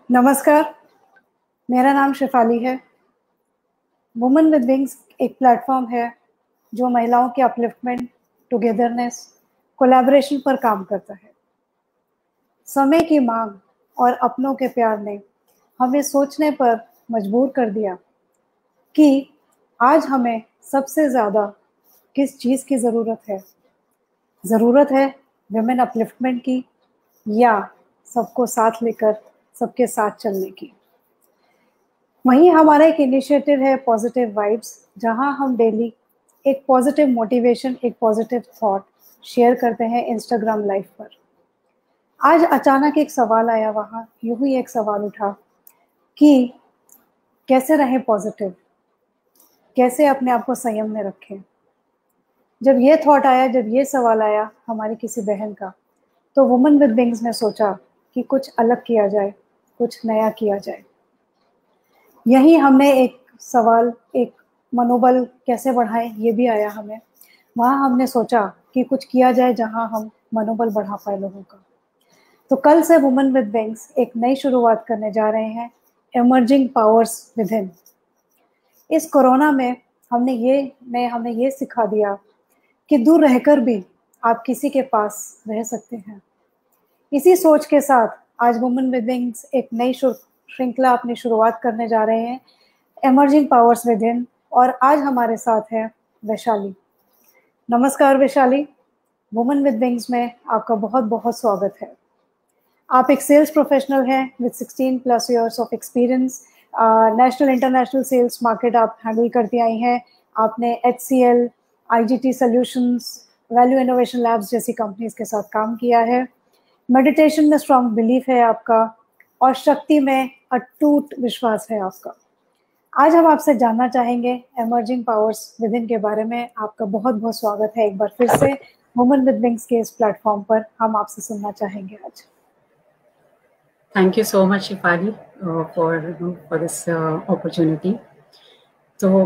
नमस्कार, मेरा नाम शेफाली है। वुमेन विद विंग्स एक प्लेटफॉर्म है जो महिलाओं के अपलिफ्टमेंट, टुगेदरनेस, कोलैबोरेशन पर काम करता है। समय की मांग और अपनों के प्यार ने हमें सोचने पर मजबूर कर दिया कि आज हमें सबसे ज़्यादा किस चीज़ की ज़रूरत है। ज़रूरत है विमेन अपलिफ्टमेंट की या सबको साथ लेकर सबके साथ चलने की। वहीं हमारा एक इनिशिएटिव है पॉजिटिव वाइब्स, जहां हम डेली एक पॉजिटिव मोटिवेशन, एक पॉजिटिव थॉट शेयर करते हैं इंस्टाग्राम लाइव पर। आज अचानक एक सवाल आया, वहाँ यूं ही एक सवाल उठा कि कैसे रहें पॉजिटिव, कैसे अपने आप को संयम में रखें। जब ये थॉट आया, जब ये सवाल आया हमारी किसी बहन का, तो वुमेन विद विंग्स ने सोचा कि कुछ अलग किया जाए, कुछ नया किया जाए। यही हमने एक सवाल, एक मनोबल कैसे बढ़ाएं, ये भी आया हमें। वहाँ हमने सोचा कि कुछ किया जाए जहाँ हम मनोबल बढ़ा पाए लोगों का। तो कल से वुमेन विद विंग्स एक नई शुरुआत करने जा रहे हैं, इमर्जिंग पावर्स विदिन। इस कोरोना में हमें ये सिखा दिया कि दूर रहकर भी आप किसी के पास रह सकते हैं। इसी सोच के साथ आज वुमेन विद विंग्स एक नई श्रृंखला अपनी शुरुआत करने जा रहे हैं, इमर्जिंग पावर्स विदिन। और आज हमारे साथ है वैशाली। नमस्कार वैशाली, वुमेन विद विंग्स में आपका बहुत बहुत स्वागत है। आप एक सेल्स प्रोफेशनल हैं with 16 plus years of experience. National international sales market आप हैंडल करती आई हैं। आपने HCL, IGT solutions, value innovation labs जैसी कंपनीज के साथ काम किया है। मेडिटेशन में स्ट्रॉन्ग बिलीफ है आपका और शक्ति में अटूट विश्वास है आपका। आज हम आपसे जानना चाहेंगे इमर्जिंग पावर्स विदिन के बारे में। आपका बहुत बहुत स्वागत है एक बार फिर से वुमेन विद विंग्स के इस प्लेटफॉर्म पर। हम आपसे सुनना चाहेंगे आज। Thank you so much Shifali for this opportunity. तो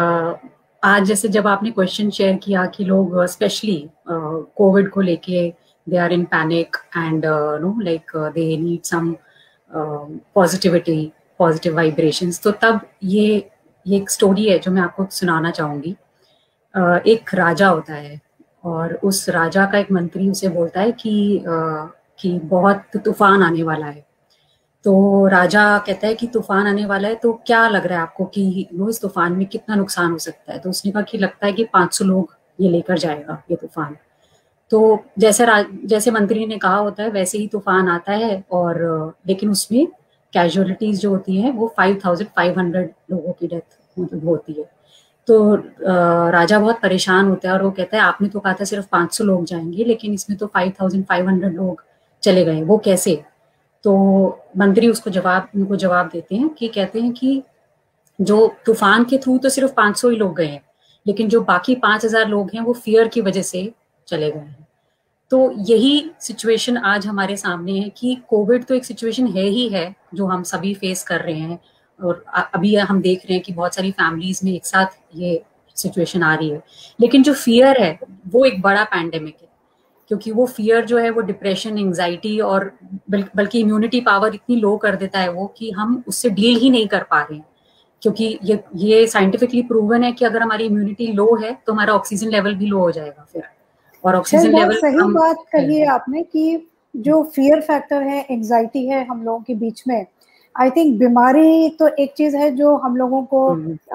आज जैसे जब आपने क्वेश्चन शेयर किया कि लोग स्पेशली कोविड को लेके they are in panic and no like they need some positivity, positive vibrations, तो तब ये एक स्टोरी है जो मैं आपको सुनाना चाहूँगी। एक राजा होता है और उस राजा का एक मंत्री उसे बोलता है कि बहुत तूफान आने वाला है। तो राजा कहता है कि तूफान आने वाला है, तो क्या लग रहा है आपको कि वो इस तूफान में कितना नुकसान हो सकता है? तो उसने कहा कि लगता है कि 500 लोग ये लेकर जाएगा ये तूफान। तो जैसे मंत्री ने कहा होता है वैसे ही तूफान आता है, और लेकिन उसमें कैजुअलिटीज जो होती हैं वो 5500 लोगों की डेथ मतलब होती है। तो राजा बहुत परेशान होता है और वो कहता है आपने तो कहा था सिर्फ 500 लोग जाएंगे, लेकिन इसमें तो 5500 लोग चले गए, वो कैसे? तो मंत्री उनको जवाब देते हैं कि कहते हैं कि जो तूफान के थ्रू तो सिर्फ 500 ही लोग गए हैं, लेकिन जो बाकी 5000 लोग हैं वो फियर की वजह से चले गए हैं। तो यही सिचुएशन आज हमारे सामने है कि कोविड तो एक सिचुएशन है ही है जो हम सभी फेस कर रहे हैं, और अभी हम देख रहे हैं कि बहुत सारी फैमिलीज में एक साथ ये सिचुएशन आ रही है। लेकिन जो फियर है वो एक बड़ा पैंडेमिक है, क्योंकि वो फियर जो है वो डिप्रेशन, एंजाइटी और बल्कि इम्यूनिटी पावर इतनी लो कर देता है वो कि हम उससे डील ही नहीं कर पा रहे हैं। क्योंकि ये साइंटिफिकली प्रूवन है कि अगर हमारी इम्यूनिटी लो है तो हमारा ऑक्सीजन लेवल भी लो हो जाएगा फिर, और ऑक्सीजन लेवल सही बात कही है आपने कि जो फियर फैक्टर है, एंजाइटी है हम लोगों के बीच में। आई थिंक बीमारी तो एक चीज है जो हम लोगों को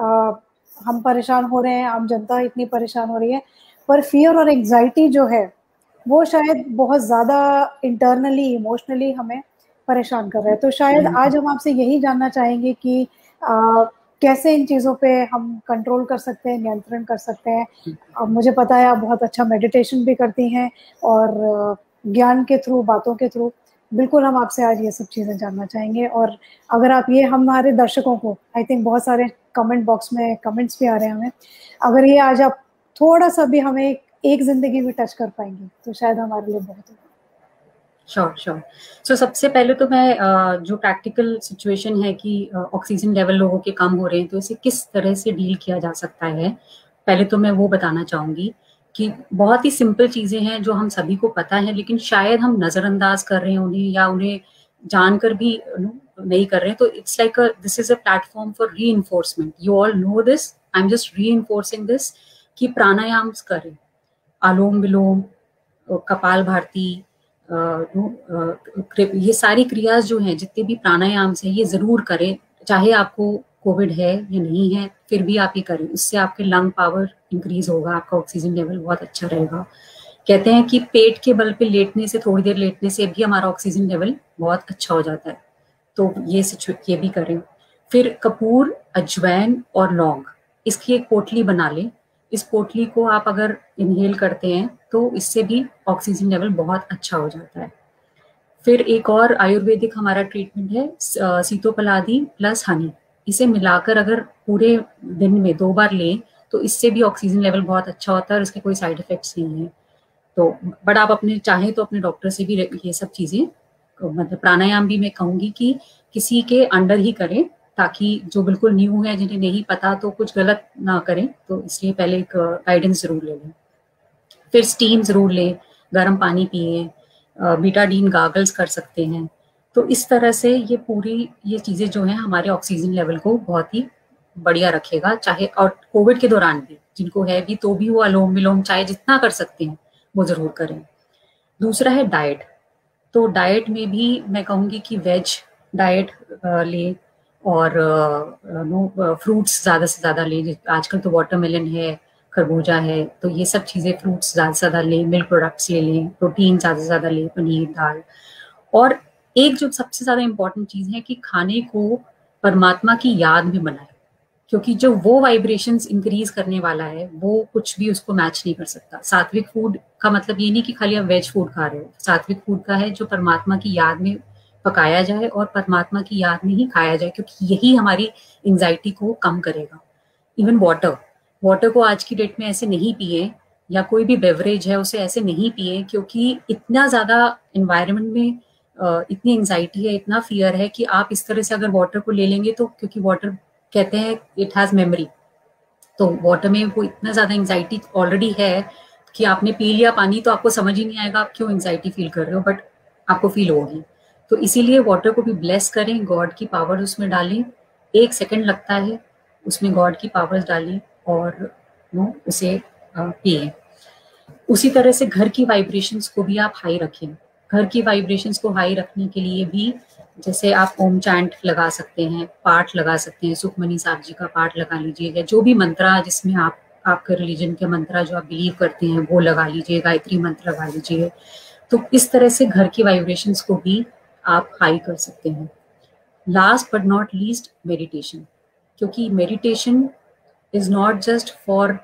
हम परेशान हो रहे हैं, आम जनता इतनी परेशान हो रही है, पर फियर और एंजाइटी जो है वो शायद बहुत ज़्यादा इंटरनली, इमोशनली हमें परेशान कर रहा है। तो शायद आज हम आपसे यही जानना चाहेंगे कि कैसे इन चीज़ों पे हम कंट्रोल कर सकते हैं, नियंत्रण कर सकते हैं। अब मुझे पता है आप बहुत अच्छा मेडिटेशन भी करती हैं और ज्ञान के थ्रू, बातों के थ्रू, बिल्कुल हम आपसे आज ये सब चीज़ें जानना चाहेंगे। और अगर आप ये हमारे दर्शकों को, आई थिंक बहुत सारे कमेंट बॉक्स में कमेंट्स भी आ रहे हैं हमें, अगर ये आज आप थोड़ा सा भी हमें एक जिंदगी भी टच कर पाएंगे तो शायद हमारे लिए बहुत होगा। श्योर। सो सबसे पहले तो मैं जो प्रैक्टिकल सिचुएशन है कि ऑक्सीजन लेवल लोगों के कम हो रहे हैं, तो इसे किस तरह से डील किया जा सकता है, पहले तो मैं वो बताना चाहूँगी कि बहुत ही सिंपल चीज़ें हैं जो हम सभी को पता है, लेकिन शायद हम नज़रअंदाज कर रहे हैं उन्हें, या उन्हें जानकर भी नहीं कर रहे हैं, तो it's like this is a platform for reinforcement. You all know this, I am just reinforcing this कि प्राणायाम करें, अनुलोम विलोम, कपाल भारती, ये सारी क्रियाज जो हैं, जितने भी प्राणायाम हैं, ये जरूर करें. चाहे आपको कोविड है या नहीं है, फिर भी आप ये करें. इससे आपके लंग पावर इंक्रीज होगा, आपका ऑक्सीजन लेवल बहुत अच्छा रहेगा. कहते हैं कि पेट के बल पे लेटने से, थोड़ी देर लेटने से भी हमारा ऑक्सीजन लेवल बहुत अच्छा हो जाता है. तो ये भी करें. फिर कपूर, अजवैन और लौंग, इसकी एक पोटली बना लें. इस पोटली को आप अगर इनहेल करते हैं तो इससे भी ऑक्सीजन लेवल बहुत अच्छा हो जाता है. फिर एक और आयुर्वेदिक हमारा ट्रीटमेंट है सीतोपलादी प्लस हनी. इसे मिलाकर अगर पूरे दिन में 2 बार लें तो इससे भी ऑक्सीजन लेवल बहुत अच्छा होता है और इसके कोई साइड इफेक्ट्स नहीं है. तो बट आप अपने चाहें तो अपने डॉक्टर से भी ये सब चीजें, मतलब प्राणायाम भी मैं कहूंगी कि किसी के अंडर ही करें, ताकि जो बिल्कुल न्यू है, जिन्हें नहीं पता, तो कुछ गलत ना करें. तो इसलिए पहले एक गाइडेंस जरूर ले लें. फिर स्टीम जरूर लें, गर्म पानी पिए, बीटाडीन गागल्स कर सकते हैं. तो इस तरह से ये चीजें जो हैं हमारे ऑक्सीजन लेवल को बहुत ही बढ़िया रखेगा. चाहे और कोविड के दौरान भी जिनको है भी, तो भी वो अनुलोम विलोम चाहे जितना कर सकते हैं वो जरूर करें. दूसरा है डाइट. तो डाइट में भी मैं कहूँगी कि वेज डाइट ले, और फ्रूट्स ज़्यादा से ज़्यादा ले. आजकल तो वाटरमेलन है, खरबूजा है, तो ये सब चीज़ें फ्रूट्स ज़्यादा से ज़्यादा लें. मिल्क प्रोडक्ट्स ले लें, प्रोटीन ज़्यादा से ज़्यादा लें, पनीर, दाल. और एक जो सबसे ज़्यादा इम्पोर्टेंट चीज़ है कि खाने को परमात्मा की याद में बनाएं, क्योंकि जो वो वाइब्रेशंस इंक्रीज करने वाला है वो कुछ भी उसको मैच नहीं कर सकता. सात्विक फूड का मतलब ये नहीं कि खाली आप वेज फूड खा रहे हो. सात्विक फूड का है जो परमात्मा की याद में पकाया जाए और परमात्मा की याद में ही खाया जाए, क्योंकि यही हमारी एंजाइटी को कम करेगा. इवन वाटर को आज की डेट में ऐसे नहीं पिए, या कोई भी बेवरेज है उसे ऐसे नहीं पिए, क्योंकि इतना ज्यादा एनवायरनमेंट में इतनी एंजाइटी है, इतना फियर है कि आप इस तरह से अगर वाटर को ले लेंगे तो, क्योंकि वाटर कहते हैं इट हैज मेमोरी, तो वाटर में वो इतना ज्यादा एंजाइटी ऑलरेडी है कि आपने पी लिया पानी तो आपको समझ ही नहीं आएगा आप क्यों एंजाइटी फील कर रहे हो, बट आपको फील होगी. तो इसीलिए वाटर को भी ब्लेस करें, गॉड की पावर उसमें डालें. 1 सेकंड लगता है, उसमें गॉड की पावर्स डालें और उसे पिए. उसी तरह से घर की वाइब्रेशंस को भी आप हाई रखें. घर की वाइब्रेशंस को हाई रखने के लिए भी, जैसे आप ओम चैंट लगा सकते हैं, पाठ लगा सकते हैं, सुखमनी साहब जी का पाठ लगा लीजिए, या जो भी मंत्रा जिसमें आपके रिलीजन के मंत्रा जो आप बिलीव करते हैं वो लगा लीजिए, गायत्री मंत्र लगा लीजिए. तो इस तरह से घर की वाइब्रेशंस को भी आप हाई कर सकते हैं. Last but not least, meditation. क्योंकि meditation is not just for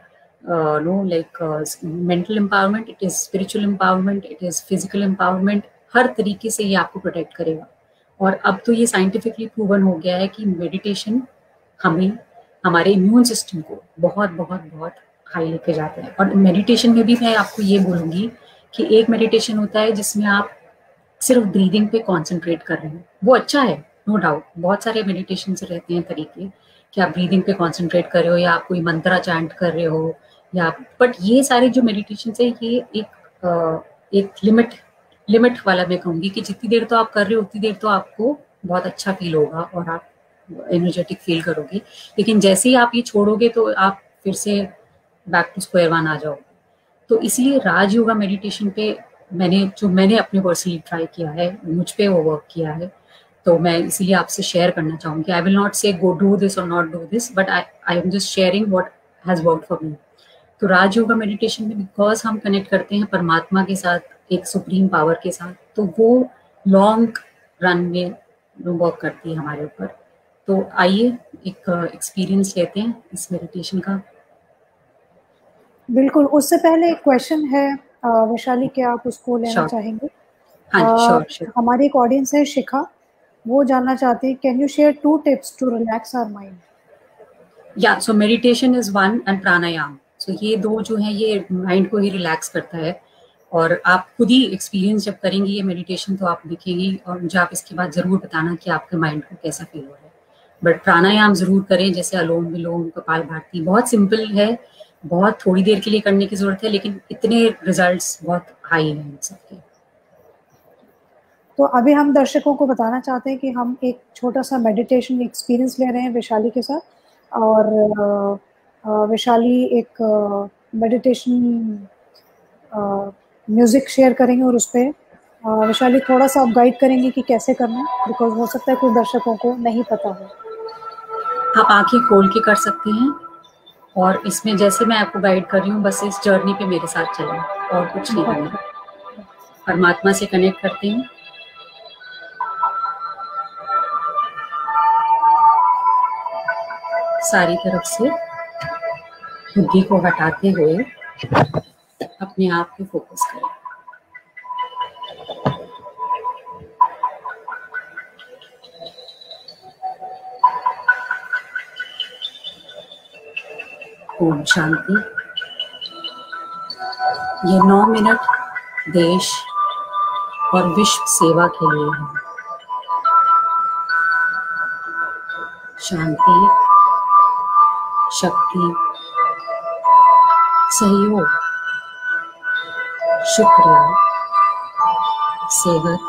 mental empowerment, it is spiritual empowerment, it is physical empowerment. हर तरीके से ये आपको प्रोटेक्ट करेगा. और अब तो ये साइंटिफिकली प्रूवन हो गया है कि मेडिटेशन हमें, हमारे इम्यून सिस्टम को बहुत बहुत बहुत हाई लेके जाता है. और मेडिटेशन में भी मैं आपको ये बोलूँगी कि एक मेडिटेशन होता है जिसमें आप सिर्फ ब्रीदिंग पे कॉन्सेंट्रेट कर रहे हैं, वो अच्छा है, नो डाउट. बहुत सारे मेडिटेशन से रहते हैं तरीके कि आप ब्रीदिंग पे कॉन्सेंट्रेट कर रहे हो, या आप कोई मंत्रा चैंट कर रहे हो, या बट ये सारे जो मेडिटेशन है ये एक लिमिट वाला मैं कहूँगी कि जितनी देर तो आप कर रहे हो उतनी देर तो आपको बहुत अच्छा फील होगा और आप एनर्जेटिक फील करोगे. लेकिन जैसे ही आप ये छोड़ोगे तो आप फिर से बैक टू स्क्वायर वन आ जाओगे. तो इसलिए राज योगा मेडिटेशन पे मैंने अपने पर्सनली ट्राई किया है, मुझ पे वो वर्क किया है, तो मैं इसीलिए आपसे शेयर करना चाहूँगी. आई will not say go do this और not do this, but I am just sharing what has worked for me. तो राज योगा मेडिटेशन में बिकॉज हम कनेक्ट करते हैं परमात्मा के साथ, एक सुप्रीम पावर के साथ, तो वो लॉन्ग रन में वर्क करती है हमारे ऊपर. तो आइए एक एक्सपीरियंस लेते हैं इस मेडिटेशन का. बिल्कुल. उससे पहले एक क्वेश्चन है वैशाली, क्या आप उसको लेना चाहेंगे? हाँ, श्योर. हमारी एक ऑडियंस है शिखा, वो जानना चाहती है, can you share 2 tips to relax our mind? या so meditation is one and pranayam. So ये दो जो है ये माइंड को ही रिलैक्स करता है. और आप खुद ही एक्सपीरियंस जब करेंगी ये मेडिटेशन तो आप दिखेंगी, और मुझे आप इसके बाद जरूर बताना कि आपके माइंड को कैसा फील हो रहा है. बट प्राणायाम जरूर करें, जैसे अनुलोम विलोम, कपाल भारती. बहुत सिंपल है, बहुत थोड़ी देर के लिए करने की जरूरत है, लेकिन इतने रिजल्ट्स बहुत हाई हैं इन सबके. तो अभी हम दर्शकों को बताना चाहते हैं कि हम एक छोटा सा मेडिटेशन एक्सपीरियंस ले रहे हैं वैशाली के साथ, और वैशाली एक मेडिटेशन म्यूज़िक शेयर करेंगे और उस पर वैशाली थोड़ा सा आप गाइड करेंगे कि कैसे करना है, बिकॉज हो सकता है कुछ दर्शकों को नहीं पता हो। आप आंखें खोल के कर सकते हैं, और इसमें जैसे मैं आपको गाइड कर रही हूँ बस इस जर्नी पे मेरे साथ चलें, और कुछ नहीं करना। परमात्मा से कनेक्ट करते हैं। सारी तरफ से बुद्धि को हटाते हुए अपने आप पे फोकस करें। ओम शांति। ये 9 मिनट देश और विश्व सेवा के लिए है। शांति, शक्ति, सहयोग, शुक्रिया, सेहत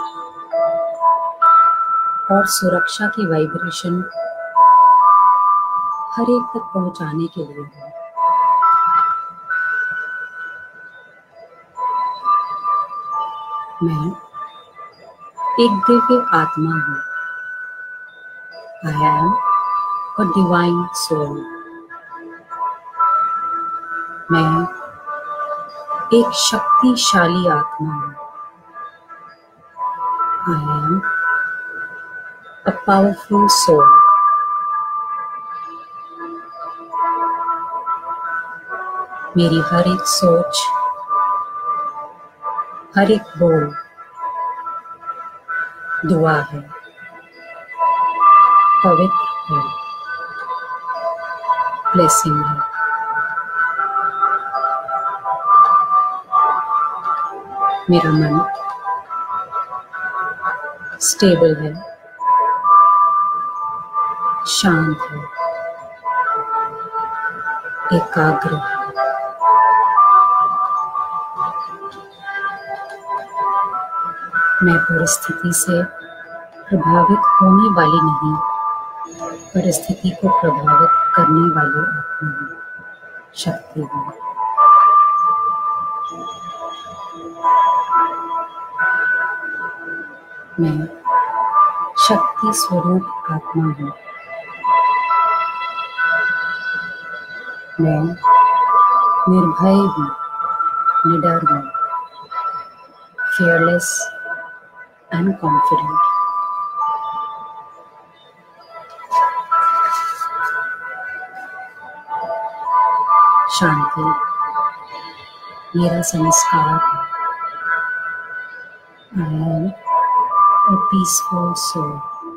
और सुरक्षा की वाइब्रेशन हर एक तक पहुंचाने के लिए है। मैं एक दिव्य आत्मा हूँ। I am a divine soul. मैं एक शक्तिशाली आत्मा हूँ। I am a powerful soul. मेरी हर एक सोच, हर एक बोल दुआ है, पवित्र है, ब्लेसिंग है। मेरा मन स्टेबल है, शांत है, एकाग्र है। मैं परिस्थिति से प्रभावित होने वाली नहीं, परिस्थिति को प्रभावित करने वाली आत्मा हूँ, शक्ति हूँ। मैं शक्ति स्वरूप आत्मा हूँ। मैं निर्भय हूँ, निडर हूँ, fearless and confident। शांति मेरा संस्कार है। I am a peaceful soul।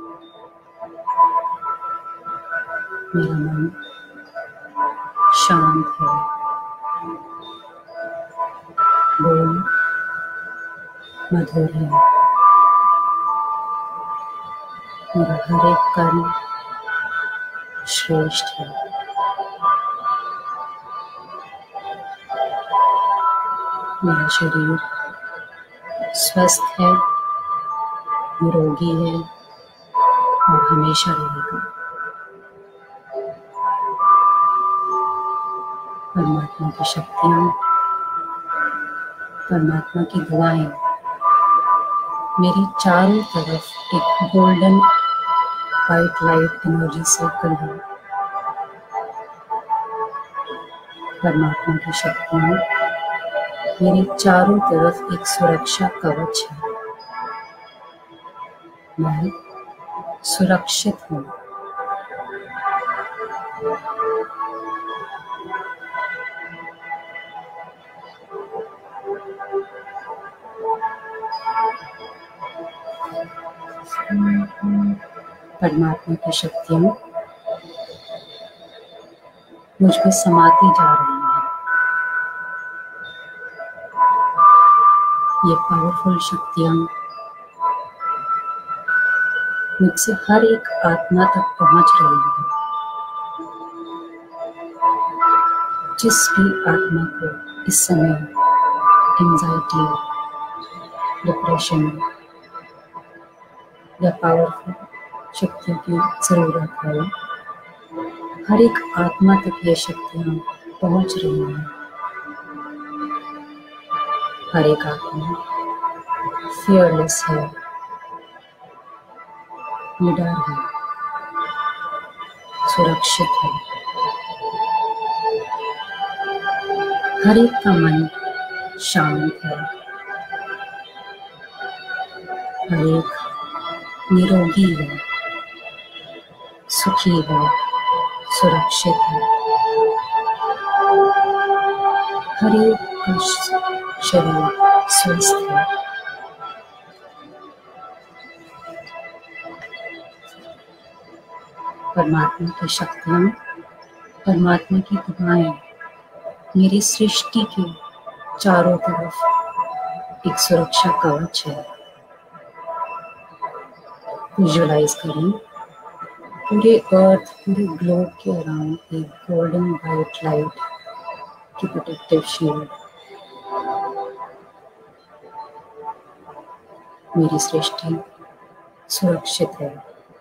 मेरा मन शांत है, बोल मधुर है। मेरा हर एक कर्म श्रेष्ठ है। मेरा शरीर स्वस्थ है, निरोगी है और हमेशा रहेगा। परमात्मा की शक्तियाँ, परमात्मा की दुआएं मेरी चारों तरफ एक golden white light energy circle है। परमात्मा की शक्तियाँ मेरे चारों तरफ एक सुरक्षा कवच है। मैं सुरक्षित हूँ। परमात्मा की शक्तियाँ मुझ में समाती जा रही हैं। ये पावरफुल शक्तियाँ मुझसे हर एक आत्मा तक पहुँच रही है। जिस भी आत्मा को इस समय एंजाइटी, डिप्रेशन, या पावरफुल शक्तियों की ज़रूरत है। हर एक आत्मा तक ये शक्तियाँ पहुँच रही हैं। हर एक आत्मा फियरलेस है, निडर है, सुरक्षित है। हर एक का मन शांत है, हर एक निरोगी है, सुखी है, सुरक्षित है। हर एक का शरीर स्वस्थ है। परमात्मा की शक्तियाँ, परमात्मा की दुआएं मेरी सृष्टि के चारों तरफ एक सुरक्षा कवच है। विजुअलाइज करें पूरे अर्थ, पूरे ग्लोब के अराउंड एक गोल्डन वाइट लाइट की प्रोटेक्टिव शील्ड। मेरी सृष्टि सुरक्षित है,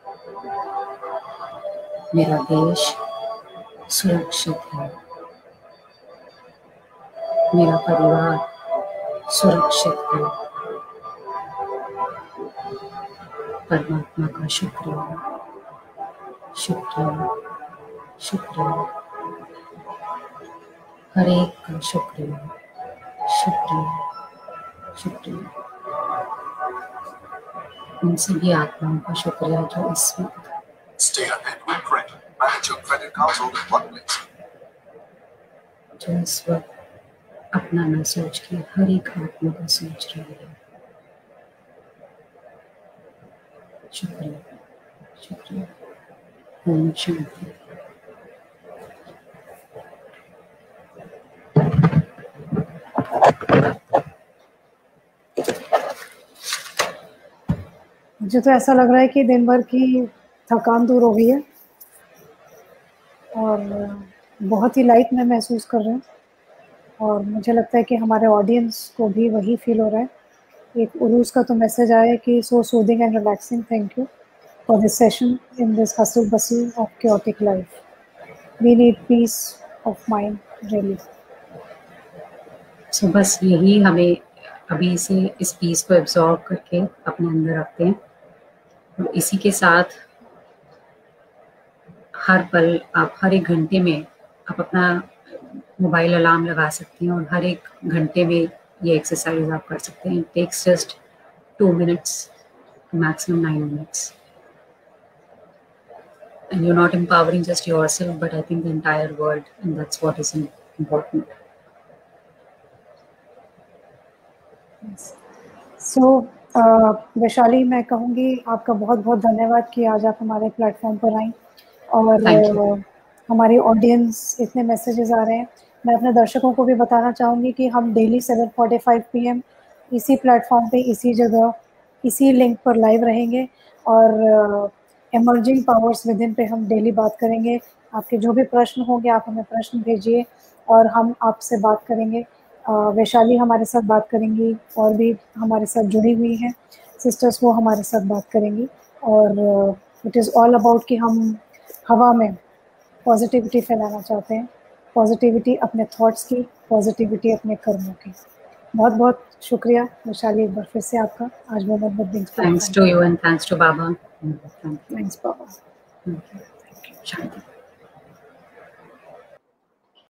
मेरा देश सुरक्षित है, मेरा परिवार सुरक्षित है। परमात्मा का शुक्रिया, शुक्रिया, शुक्रिया। हर एक का शुक्रिया, शुक्रिया, शुक्रिया। उन सभी आत्माओं का शुक्रिया जो इस वक्त Stay ahead with credit. Manage your credit cards all in one place. जो इस वक्त अपना न सोच के हर एक आत्मा को सोच रही है। शुक्रिया, शुक्रिया। ओम शांति। मुझे तो ऐसा लग रहा है कि दिन भर की थकान दूर हो गई है और बहुत ही लाइट मैं महसूस कर रही हूँ और मुझे लगता है कि हमारे ऑडियंस को भी वही फील हो रहा है। एक उरूस का तो मैसेज आया है कि so soothing and relaxing, thank you for this session in this hustle bustle of chaotic life. We need peace of mind really. So बस यही हमें अभी से इस पीस को एब्जॉर्ब करके अपने अंदर रखते हैं और इसी के साथ हर पल आप हर एक घंटे में आप अपना मोबाइल अलार्म लगा सकते हैं और हर एक घंटे में ये एक्सरसाइज आप कर सकते हैं। It takes just 2 minutes, maximum 9 minutes. And you're not empowering just yourself, but I think the entire world, and that's what is important. So Vaishali, मैं कहूँगी आपका बहुत बहुत धन्यवाद कि आज आप हमारे प्लेटफॉर्म पर आई और हमारी ऑडियंस इतने मैसेजेस आ रहे हैं। मैं अपने दर्शकों को भी बताना चाहूँगी कि हम डेली 7:45 PM इसी प्लेटफॉर्म पे, इसी जगह, इसी लिंक पर लाइव रहेंगे और एमर्जिंग पावर्स विद इन पे हम डेली बात करेंगे। आपके जो भी प्रश्न होंगे आप हमें प्रश्न भेजिए और हम आपसे बात करेंगे। वैशाली हमारे साथ बात करेंगी और भी हमारे साथ जुड़ी हुई हैं सिस्टर्स, वो हमारे साथ बात करेंगी और इट इज़ ऑल अबाउट कि हम हवा में पॉजिटिविटी फैलाना चाहते हैं। पॉजिटिविटी अपने थॉट्स की, पॉजिटिविटी अपने कर्मों की। बहुत बहुत शुक्रिया वैशाली, एक बार फिर से आपका आज women with wings. Thanks to you and thanks to Baba. Thanks Baba. Shanti.